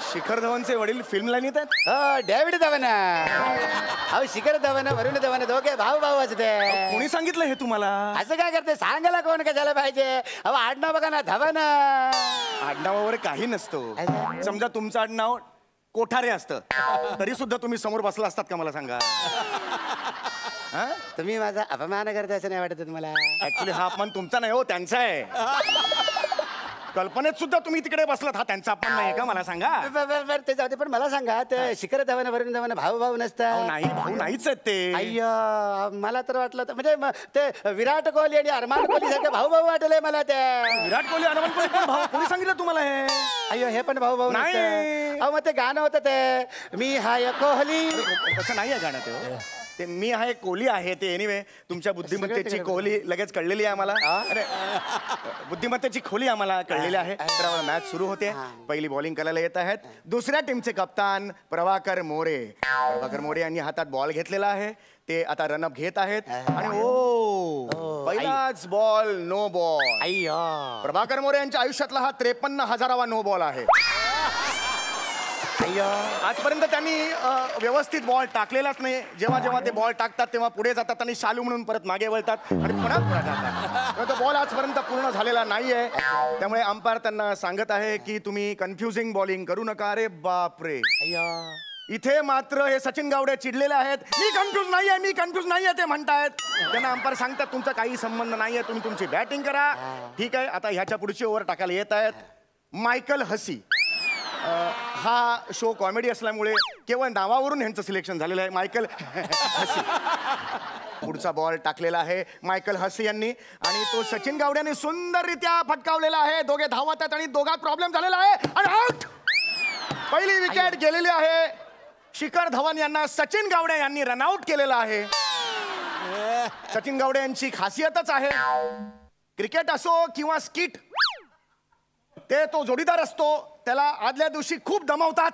शिखर धवनचे वडील फिल्म लाईनीत आहेत. हो डेव्हिड धवन. अहो शिखर धवन वरुण धवन दोघे भाऊ भाऊ असते. कोणी सांगितलं हे तुम्हाला? असं काय करते सांगायला कोण कशाला पाहिजे? अहो आडनाव बघा ना धवन. आडनावावर काही नसतो. समजा तुमचं आडनाव कोठारे असतं तरी सुद्धा तुम्ही समोर बसला असतात का मला सांगा? हा? तुम्ही माझा अपमान करता असं नाही वाटत तुम्हाला? ऍक्च्युली हा अपमान तुमचा नाही हो, त्यांचा आहे. कल्पनेत सुद्धा तुम्ही तिकडे बसलात, हा त्यांचा अपमान नाही का मला सांगा? बर बर बर ते जाऊ दे, पण मला सांगा ते शिखर धवन वरुण धवन भाऊ भाऊ अहो, नसतात? नाही भाऊ नाहीच आहेत ते. अय्या मला तर वाटलं तर म्हणजे म- ते विराट कोहली आणि अरमान कोहली सारखे भाऊ भाऊ वाटले मला ते. विराट कोहली अरमान कोहली पण भाऊ. कोणी सांगितलं तुम्हाला हे? अय्यो हे पण भाऊ भाऊ नाही. नसतात. अहो मग ते गाणं होतं ते मी हाय कोहली. तसं नाही आहे गाणं ते हो. ते मी आहे कोहली आहे ते. एनिवे तुमच्या बुद्धिमत्तेची कोहली लगेच कळलेली आहे आम्हाला. अरे बुद्धिमत्तेची खोली आम्हाला कळलेली आहे. तर आम्हाला मॅच सुरू होते. पहिली बॉलिंग करायला येत आहेत दुसऱ्या टीमचे कप्तान प्रभाकर मोरे. प्रभाकर मोरे यांनी हातात बॉल घेतलेला आहे. ते आता रनअप घेत आहेत आणि ओ पहिलाच बॉल नो बॉल. अय्यो प्रभाकर मोरे यांच्या आयुष्यातला हा त्रेपन्न हजारावा नो बॉल आहे. अय्यो आजपर्यंत त्यांनी अ, व्यवस्थित बॉल टाकलेलाच नाही. जेव्हा जेव्हा ते बॉल टाकतात तेव्हा पुढे जातात आणि शालू म्हणून परत मागे वळतात आणि पुन्हा पुढे जातात. तर तो बॉल आजपर्यंत पूर्ण झालेला नाहीये. त्यामुळे अंपायर त्यांना सांगत आहे की तुम्ही कन्फ्युजिंग बॉलिंग करू नका. अरे बापरे, अय्यो इथे मात्र हे सचिन गावडे चिडलेले आहेत. मी कन्फ्युज नाहीये मी कन्फ्युज नाहीये ते म्हणतायत. त्यांना अंपायर सांगतात तुमचा काही संबंध नाहीये, तुम्ही तुमची बॅटिंग करा. ठीक आहे, आता ह्याच्या पुढची ओव्हर टाकायला येत आहेत मायकल हसी. अ, हा शो कॉमेडी असल्यामुळे केवळ नावावरून ह्यांचं सिलेक्शन झालेलं आहे मायकल हसी. पुढचा बॉल टाकलेला आहे मायकल हसी यांनी आणि तो सचिन गावड्याने सुंदररित्या फटकावलेला आहे. दोघे धावत आहेत आणि दोघात प्रॉब्लेम झालेला आहे आणि आउट. पहिली विकेट गेलेली आहे. शिखर धवन यांना सचिन गावडे यांनी रनआउट केलेला आहे. सचिन गावडे यांची खासियतच आहे क्रिकेट असो किंवा स्किट, ते तो जोडीदार असतो त्याला आदल्या दिवशी खूप दमवतात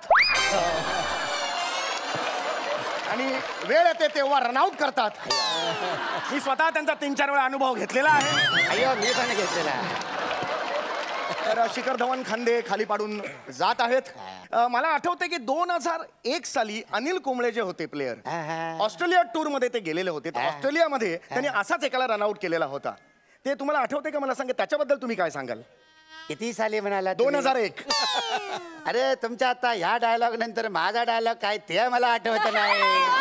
आणि वेळ येते तेव्हा रनआउट करतात. मी स्वतः त्यांचा तीन चार वेळा अनुभव घेतलेला आहे. अय्यो मी पण घेतलेला. तर शिखर धवन खांदे खाली पाडून जात आहेत. अ, मला आठवते की दोन हजार एक साली अनिल कुंबळे जे होते प्लेयर ऑस्ट्रेलिया टूर मध्ये ते गेलेले होते. तर ऑस्ट्रेलियामध्ये त्यांनी असाच एकाला रनआउट केलेला होता. ते तुम्हाला आठवते का मला सांगा, त्याच्याबद्दल तुम्ही काय सांगाल? किती साली म्हणाला? दोन हजार एक. अरे तुमच्या आता ह्या डायलॉग नंतर माझा डायलॉग काय ते मला आठवत नाही.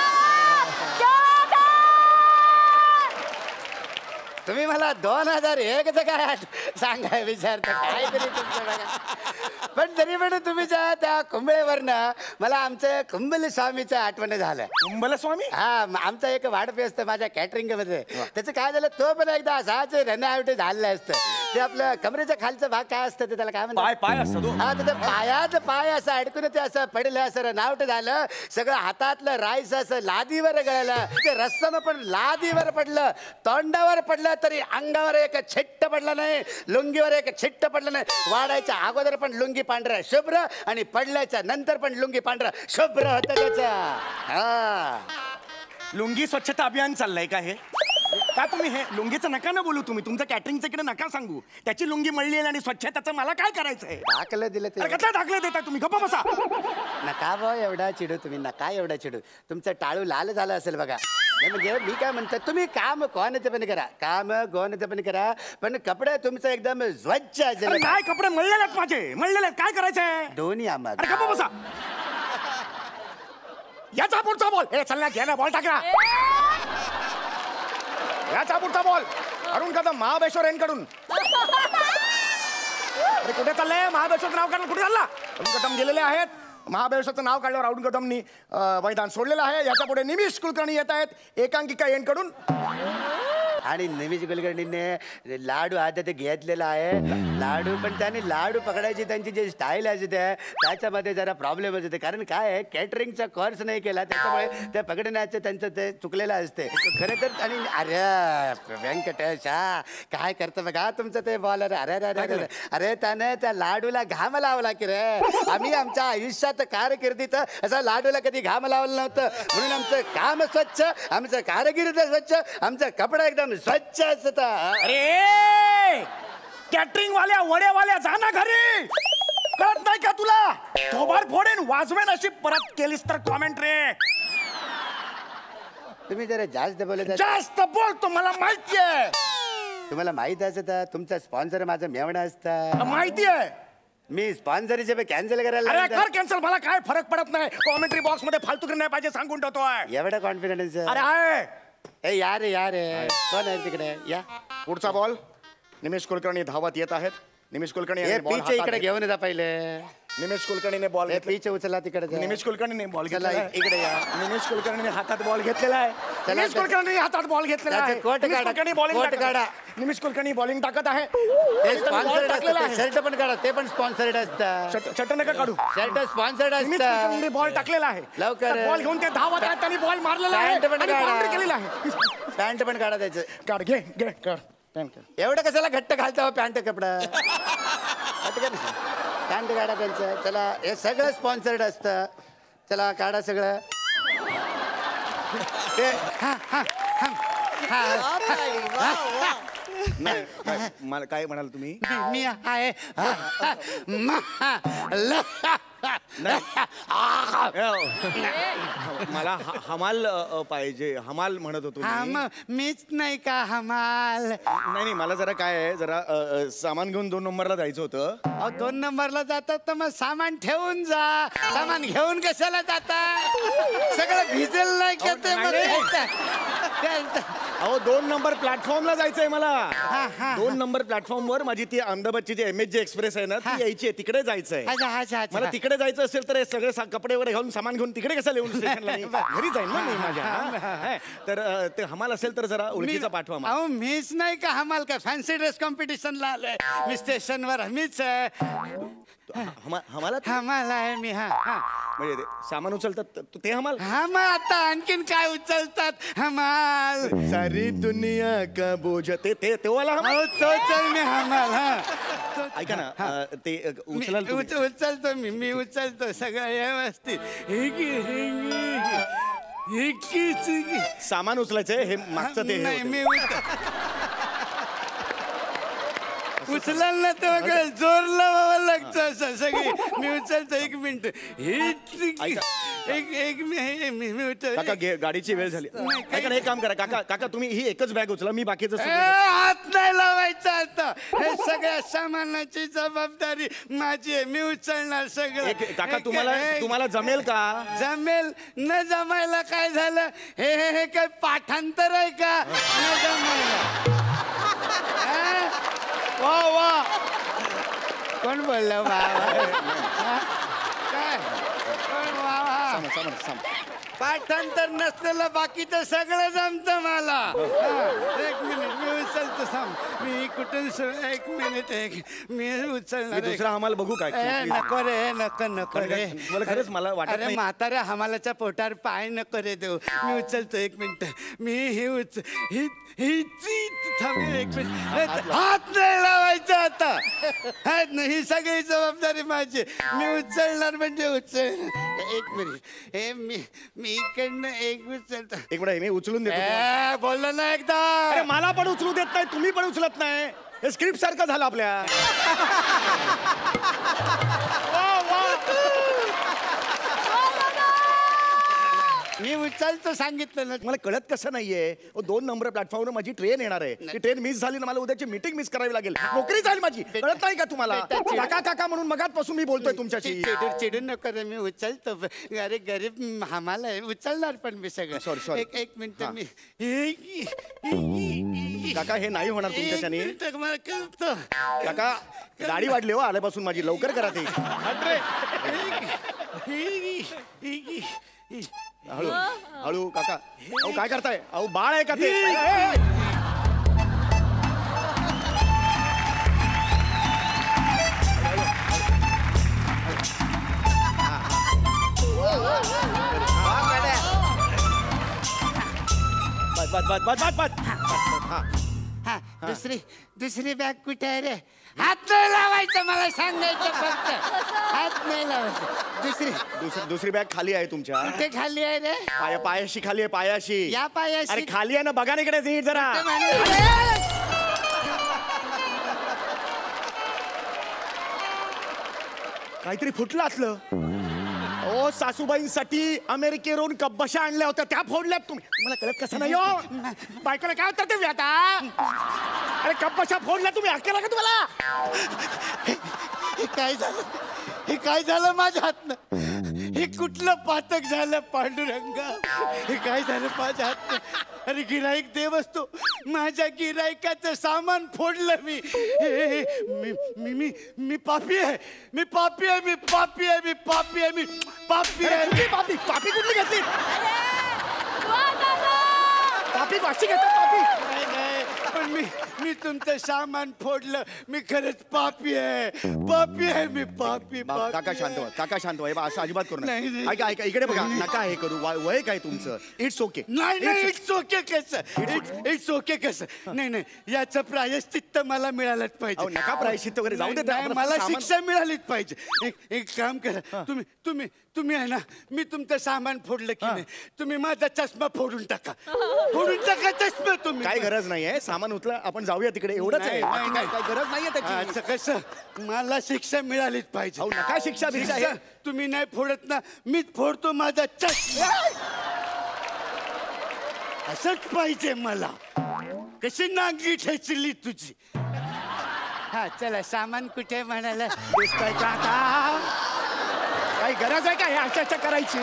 तुम्ही मला दोन हजार एक काय सांगाय विचारता काहीतरी तुमचं बघा. पण तरी पण तुम्ही ज्या त्या कुंबळेवरनं मला आमचं कुंबल स्वामीचं आठवण झालं. कुंबल स्वामी? हा म- आमचा एक वाढपी असतं माझ्या कॅटरिंग मध्ये. त्याचं काय झालं, तो पण एकदा असाच रनआउट झालेलं असतं. ते आपलं कमरेच्या खालचा भाग काय असतं ते त्याला काय पाय म्हणतात? पाय असतो तो. हा तर ते पायात पाय असं अडकून ते असं पडलं असं रनआउट झालं. सगळं हातातलं राईस असं लादीवर गळलं. ते रस्सम पण लादीवर पडलं, तोंडावर पडलं तरी अंगावर एक छिट्ट पडलं नाही, लुंगीवर एक छिट्ट पडलं नाही. वाढायच्या अगोदर पण लुंगी पांढरा शुभ्र आणि पडल्याच्या नंतर पण लुंगी पांढरा शुभ्र होतं त्याचा. हा लुंगी स्वच्छता अभियान चाललंय का हे? का तुम्ही हे लुंगीचं नका ना बोलू, तुम्ही तुमचं कॅटरिंगचं इकडे नका सांगू. त्याची लुंगी मळली आणि स्वच्छताचं मला काय करायचंय? दाखलं दिलं ते. अरे कसं दाखले देताय तुम्ही? गप्पा बसा. नका भाऊ एवढा चिडू तुम्ही, नका एवढा चिडू. तुमचं टाळू लाल झालं असेल बघा. नाही म्हणजे मी काय म्हणतो, तुम्ही काम कोणते पण करा, काम कोणते पण करा, पण कपडे तुमचं एकदम स्वच्छ अरे असेल. नाही, कपडे मळलेले आहेत माझे, मळलेले आहेत. काय करायचंय? दोन्ही आम्हाला. अरे गप्पा बसा. याचा पुढचा बॉल. ए चल ना, घ्या ना बॉल, टाका. याचा पुढचा बॉल अरुण कदम महाबळेश्वर यांकडून. अरे कुठे चाललंय? महाबळेश्वरचं नाव काढलं, कुठे चालला? अरुण कदम गेलेले आहेत. महाबळेश्वरचं नाव काढल्यावर अरुण कदमनी अं, मैदान सोडलेलं आहे. याच्या पुढे निमिष कुलकर्णी येत आहेत एकांकिका यांकडून. आणि निमिष कुलकर्णीने लाडू आता ते घेतलेला आहे. लाडू पण त्याने लाडू पकडायची त्यांची जी स्टाईल असते त्याच्यामध्ये जरा प्रॉब्लेम असते. कारण काय आहे, कॅटरिंगचा कोर्स नाही केला त्याच्यामुळे ते पकडण्याचं त्यांचं ते चुकलेलं असते खरं तर. आणि अरे व्यंकटेश हा काय करतं बघा तुमचं ते बॉलर. अरे अरे अरे अरे त्याने त्या लाडूला घाम लावला की रे. आम्ही आमच्या आयुष्यात कारकिर्दीत असं लाडूला कधी घाम लावलं नव्हतं. म्हणून आमचं काम स्वच्छ, आमचं कारकिर्द स्वच्छ, आमचं कपडा एकदम स्वच्छ असतं. अरे कॅटरिंग वाल्या वडेवाल्या जा ना घरी. कळत नाही का तुला? थोबाड फोडेन, वाजवेन अशी परत केलीस तर कॉमेंट रे. तुम्ही जरा जास्त बोलत आहात. जास्त बोलतो मला माहितीये. तुम्हाला माहित असतं तुमचा स्पॉन्सर माझा मेवणा असता. माहितीये. मी स्पॉन्सरचे कॅन्सल करायला अरे लावतो. कर कॅन्सल, मला काय फरक पडत नाही. कॉमेंट्री बॉक्स मध्ये फालतू नाही पाहिजे सांगून ठेवतोय. एवढा कॉन्फिडन्स. अरे आहे. ए यार यार कोण आहे तिकडे? या पुढचा बॉल. निमेश कुलकर्णी धावत येत आहेत. निमेश कुलकर्णी हे यांनी बॉल पीचे हातात इकडे घेऊन जा पहिले. निमेश कुलकर्णीने बॉल हे पीचे उचला तिकडे जा. निमेश कुलकर्णीने बॉल चला, घेतलेला आहे. इकडे या. निमेश कुलकर्णीने हातात बॉल घेतलेला आहे. चला, निमेश चला. कुलकर्णी हातात बॉल घेतलेला आहे. त्याचं कोट निमेश काढा, कुलकर्णी बॉलिंग कोट टाकत काढा. आहे. निमेश कुलकर्णी बॉलिंग टाकत आहे. ते स्पॉन्सर्ड टाकलेला असतं. आहे. शर्ट पण काढा, ते पण स्पॉन्सर्ड असतं. शर्ट शर्ट नका काढू. शर्ट स्पॉन्सर्ड निमेश कुलकर्णीने असतं. बॉल टाकलेला आहे. लवकर. बॉल घेऊन ते धावत आहेत. त्यांनी बॉल मारलेला आहे पॅन्ट पण आणि काढा. boundary केलेला आहे. पॅन्ट पण काढा त्याचं. काढ घे घे काढ पॅन्ट काढ. एवढं कशाला घट्ट घालता पॅन्ट कपडा? पॅन्ट काढा त्यांचं. चला हे सगळं स्पॉन्सर्ड असतं. चला काढा सगळं. ते हा, हा, हा, हा. नाही काय- मला काय म्हणाल तुम्ही? मी आहे म- ल- मला ह- हमाल अ, पाहिजे. हमाल म्हणत होतो मी. हम मीच नाही का हमाल. नाही नाही मला जरा काय आहे जरा अ, अ, सामान घेऊन दोन नंबरला जायचं होतं. अहो दोन नंबरला जातात तर मग सामान ठेवून जा. सामान घेऊन कशाला जाता? सगळं भिजेल नाही का ते? मग नाही. काय- अहो दोन नंबर प्लॅटफॉर्मला जायचंय मला. हा, हा. दोन नंबर प्लॅटफॉर्म वर माझी ती अहमदाबादची जी एम एच जी एक्सप्रेस आहे ना हा. ती यायची आहे. तिकडे जायचंय. अच्छा, अच्छा, अच्छा. मला तिकडे जायचं असेल तर हे सगळे सा- कपडे वगैरे घालून सामान घेऊन तिकडे कसं येऊन स्टेशनला मी? घरी जाईन ना मी माझ्या. हा, हा. तर अ, ते हमाल असेल तर जरा ओळखीचा पाठवा मला. अहो मीच नाही का हमाल का फॅन्सी ड्रेस कॉम्पिटिशनला आलोय मी स्टेशनवर. मीच आहे. हमा- हमाला हमाल आहे मी. हा हा म्हणजे ते सामान उचलतात त- ते हमाल. हा मग आता आणखीन काय उचलतात? हमाल. सारी दुनिया का बोझ ते ते तेव्हाला हमाल. अहो तो चल मी हमाल. हा तो- ऐका ना अ, ते अ, मी उचलाल तुम्ही? उच- उचलतो मी मी उचलतो सगळं व्यवस्थित. हे घे, हे घे. हे घे, हे घे. सामान उचलायचंय हे मागचं ते हे नाही होतं. मी उचलाल ना तर वगैरे जोर लावावं लागतं असं सगळी. मी उचलतो. एक मिनिट. हे ऐका. एक एक मी हे- मी मी उचल. काका गे- गाडीची वेळ झाली. नाही, काही- ऐका ना, एक काम करा काका काका तुम्ही ही एकच बॅग उचला मी बाकीचं ए, सगळं- हात नाही लावायचा आता. हे सगळ्या सामानाची जबाबदारी माझी आहे. मी उचलणार सगळं. एक काका एक- तुम्हाला एक- तुम्हाला जमेल का? जमेल न जमायला काय झालं? हे हे हे काय पाठांतर आहे का? न जमायला. हा? वा वा कोण बोललं वा वा? काय कोण वा वा? सामान सामान सामान पाठांतर नसलेलं बाकीचं सगळं जमतं मला. हा, एक मिनिट मी उचलतो. थांब मी कुठून सु- एक मिनिट एक मी मी उचलणार. दुसरा हमाल बघू काय ए, नको रे नको नको रे. मला खरंच मला वाटत अरे नाही. म्हाताऱ्या हमालाच्या पोटावर पाय नको रे देऊ. मी उचलतो. एक मिनिट मी हे उच ही ही ची- थांब एक मिनिट. हात नाही लावायचा आता. हात नाही. ही सगळी जबाबदारी माझी. मी उचलणार म्हणजे उचल. एक मिनिट हे मी मी इकडनं एक उचलतो. एक मिनिट मी उचलून देतो तुम्हाला. ए, बोललो ना एकदा. अरे मला पण उचलू देत नाही तुम्ही पण उचलत नाही. हे स्क्रिप्ट सारखं झालं आपल्या. मी उचलतो सांगितलं ना. मला कळत कसं नाहीये. ओ, दोन नंबर प्लॅटफॉर्मवर माझी ट्रेन येणार आहे. ती ट्रेन मिस झाली ना मला उद्याची मीटिंग मिस करावी लागेल. नोकरी जाईल माझी. कळत नाही का तुम्हाला? बेटा, चिड- काका काका म्हणून मगातपासून मी बोलतोय तुमच्याशी. चिडून चिडून नको रे. मी उचलतो. अरे गरीब हमाला आहे. उचलणार पण मी सगळं. Sorry, sorry. एक एक मिनिट हा. मी काका हे नाही होणार एक तुमच्याच्याने. मिनिट मला कळतो. काका गाडी वाढली हो आल्यापासून माझी. लवकर करा ते. हळू हळू काका. अहो काय करताय? अहो बाळ आहे का ते? ए, ए, ए. बस बस बस बस बस बस हा. हा, दुसरी दुसरी बॅग कुठे आहे रे? हात नाही लावायचं मला सांगायचं फक्त. हात नाही लावायचं. दुसरी दुसरी दुसरी बॅग खाली आहे तुमच्या. कुठे खाली आहे रे? पाया पायाशी खाली आहे पायाशी. या पायाशी. अरे खाली आहे ना बघा ना इकडे नीट जरा. काहीतरी फुटलं आतलं. ओ सासूबाईंसाठी अमेरिकेवरून कब्बशा आणल्या होत्या त्या फोडल्यात तुम्ही. मला कळत कसं नाही हो. बायकोला काय होतं ते आता. अरे कब्बशा फोडल्या तुम्ही. अक्कल का तुम्हाला. हे काय झालं हे काय झालं माझ्या हातनं. हे कुठलं पातक झालं पांडुरंगा. हे काय झालं माझ्या हातनं. अरे गिराईक देव असतो. माझ्या गिराईकाचं सामान फोडलं मी. हे, मी मी मी मी पापी आहे. मी पापी आहे. मी पापी आहे. मी पापी आहे. मी पापी आहे. कुठली पापी. पापी कुठली घेतली. वा दादा. पापी वाशी घेतात पापी. नाही नाही पण मी मी तुमचं सामान फोडलं. मी खरंच पापी आहे. पापी आहे. मी पापी बा- काका पापी शांत आहे. व्हा. काका शांत व्हा. हे बा, असं अजिबात करू नाही, नका. नाही. ऐका ऐका इकडे बघा. नका हे करू. वा- वय काय तुमचं. It's okay. नाही नाही इट्स ओके कसं. इट्स ओके कसं. नाही नाही याचं प्रायश्चित्त मला मिळालंच अहो, पाहिजे. नका प्रायश्चित्त वगैरे जाऊ दे. नाही, आपलं मला सामान- शिक्षा मिळालीच पाहिजे. एक एक काम करा. तुम्ही तुम्ही तुम्ही आहे ना मी तुमचं सामान फोडलं की नाही तुम्ही माझा चष्मा फोडून टाका. फोडून टाका चष्मा तुम्ही. काय गरज नाहीये. सामान उचला आपण जाऊया तिकडे. एवढंच आहे. नाही, बाकी नाही, काय नाही. काय गरज नाहीये त्याची. असं कसं मला शिक्षा मिळालीच पाहिजे. अहो, नका शिक्षा बिक्षा हे. शिक्षा तुम्ही नाही फोडत ना मीच फोडतो माझा चष्मा. असंच पाहिजे मला. कशी नांगी ठेचली तुझी. हा चला सामान कुठे म्हणाला. दिसतंय का आता. काही गरज आहे का हे अशा अशा करायची.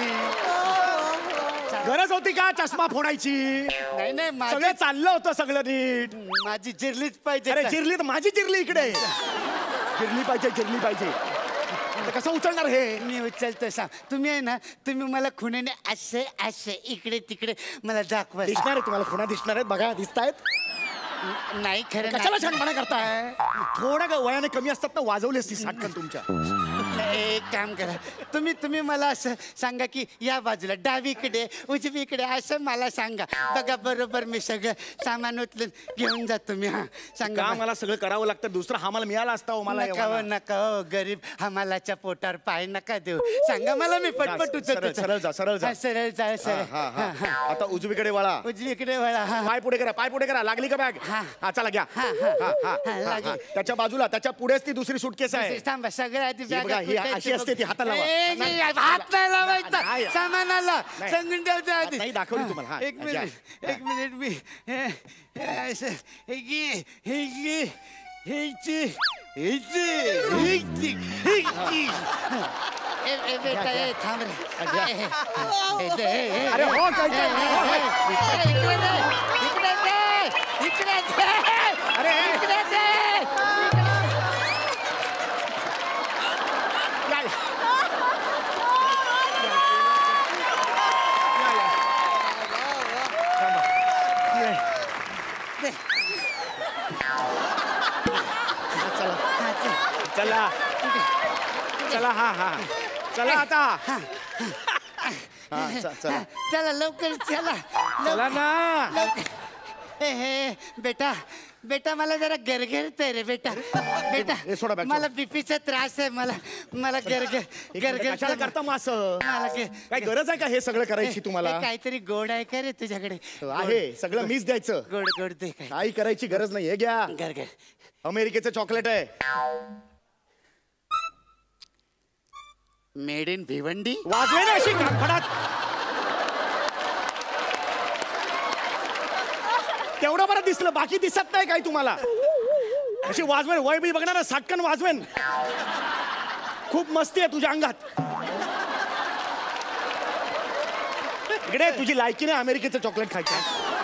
गरज होती का चष्मा फोडायची. नाही नाही सगळं माझी चाललं होतं सगळं नीट. माझी जिरलीच पाहिजे. अरे जिरली तर माझी जिरली इकडे. जिरली पाहिजे जिरली पाहिजे. आता कसं उचलणार हे. मी उचलतो सांग. तुम्ही आहे ना तुम्ही मला खुण्याने असे असे इकडे तिकडे मला दाखवा. दिसणार आहे तुम्हाला खुणा दिसणार आहेत. बघा दिसतायत. नाही खरं कशाला नाही. छानपणा करताय. थोडं का वयाने कमी असतात ना वाजवली असती साटकन तुमच्या. नाही, एक काम करा तुम्ही तुम्ही मला असं सांगा की या बाजूला डावीकडे उजवीकडे असं मला सांगा. बघा बरोबर मी सगळं सामान उचलून घेऊन जातो मी. हा सांगा का मला सगळं करावं लागतं. दुसरा हमाल मिळाला असता हो मला. नका हो एवढा. नका हो गरीब हमालाच्या पोटावर पाय नका देऊ. सांगा मला मी पटपट सरळ- उचलतो. सरळ जा, सरळ जा. हा, सरळ जा सरळ. हा, हा, हा, हा. हा. आता उजवीकडे वळा. उजवीकडे वळा. हा पाय पुढे करा. पाय पुढे करा. लागली का बॅग. हा. हा चला घ्या. हा, हा. हा, हा, हा, हा, लागली. हा. त्याच्या बाजूला त्याच्या पुढेच ती दुसरी सुटकेस आहे. थांबा सगळं आधी ही बघा, ही अशी असते ती हाताला लावा. ए, नाही, हात नाही लावायचा नाही. सामानाला नाही. सांगून ठेवतो आधी. नाही, दाखवली तुम्हाला. हा, एक घ्या. मिनिट एक मिनिट मी हे- हे असं हे घे, हे घे, हेची हेची हेची हेची. ए, ए, बेटा ए, थांब रे. ए, ए, ए, ए, ए, ए, अरे हो, काय- काय- ए, ए, ए, अरे, इकडे दे, इकडे दे, इकडे दे. अरे, ए. इकडे दे. या, या. चला चला चला. हा हा चला आता. हा, च- चला चला लवकर चला चला ना. ए, हे बेटा बेटा मला जरा गरगरतंय रे बेटा. बेटा हे सोडा बॅग, मला बीपीचा त्रास आहे. मला मला गरगर गरगर कशाला करता मग असं. मला गे- काय गरज आहे का हे सगळं करायची तुम्हाला. ए, काहीतरी गोड आहे का रे तुझ्याकडे. आहे सगळं मीच द्यायचं. गोड गोड दे काय काही करायची गरज नाही. हे घ्या गरगर. अमेरिकेचं चॉकलेट आहे. Made in Bhiwandi. वाजवे ना अशी कानफडात. तेवढं बरं दिसलं. बाकी दिसत नाही काही तुम्हाला. अशी वाजवेन. वय बी बघणार ना साटकन वाजवेन. खूप मस्ती आहे तुझ्या अंगात. इकडे तुझी लायकी नाही अमेरिकेचं चॉकलेट खायचं.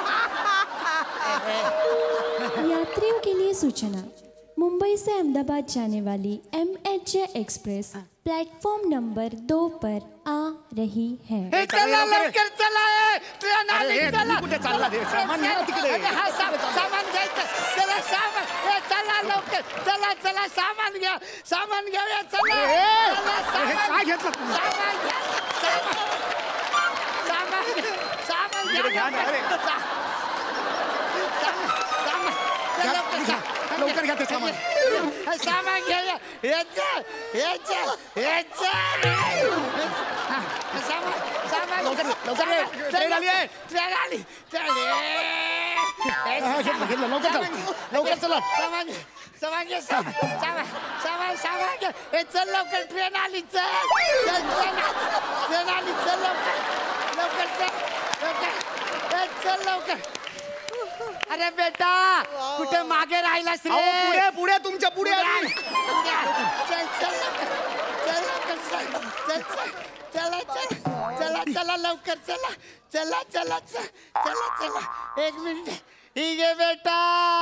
यात्रियों के लिए सूचना। मुंबई से अहमदाबाद जाने वाली M H J Express platform number दो पर आ रही है। ए, चला लवकर चला ए. ट्रेन अरे, आली, हे, चला. तुम्ही कुठे चालला रे? सामान घ्या ना तिकडे. अरे, हा, साम- सामान घ्यायचं. चला सामान ए, चला लवकर चला चला सामान घ्या सामान घ्या चला. ए, चला, हे सामान काय घेतलं तुम्ही? सामान घ्या सामान सामान घ्या. सामान घ्या इकडे घ्या ना, अरे. लवकर. सा- सामान सामान घ्या, लवकर घ्या. सा- लवकर घ्या ते सामान. हा, सामान घ्या याचं याचं याचं. हा, सामान सामान लवकर, लवकर ये. सामान. ट्रेन आली आहे. ट्रेन आली ट्रेन ए, ए, घेतलं घेतलं लवकर चला लवकर चला सामान सामान घे, सामान सामान सामान सामान घे. ए, चल लवकर ट्रेन आली चल चल ट्रेन आ- ट्रेन आली चल लवकर लवकर चल लवकर ए, चल लवकर. अरे बेटा कुठे मागे राहिलास रे? अहो, पुढे पुढे तुमच्या पुढे आली. पुढे आण. चल चल लवकर चल लवकर चल चल चल चला चल चला चला लवकर चला चला चला चला चला चला एक मिनिट ही घे बेटा.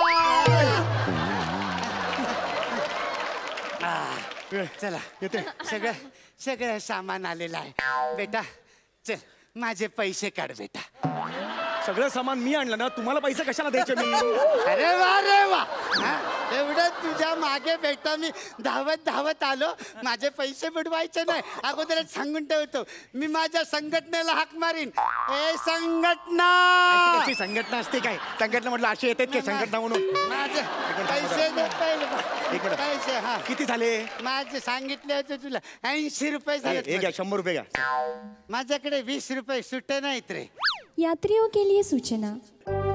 आ, चला येते सगळं सगळं सामान आलेलं आहे बेटा. चल माझे पैसे काढ बेटा. सगळं सामान मी आणलं ना तुम्हाला पैसे कशाला द्यायचे मी अरे वा रे वा हा, एवढं तुझ्या मागे बेटा मी धावत धावत आलो. माझे पैसे बुडवायचे नाही अगोदरच सांगून ठेवतो. मी माझ्या संघटनेला हाक मारीन. ए संघटना कशी संघटना असते काय संघटना म्हटलं अशी येतात की संघटना म्हणून माझे पैसे दे पहिले बा. एक मिनिट. पैसे हा किती झाले माझे सांगितले होते तुला ऐंशी रुपये हे झाले. घ्या शंभर रुपये घ्या माझ्याकडे वीस रुपये सुट्टे नाहीत रे. यात्रियों के लिए सूचना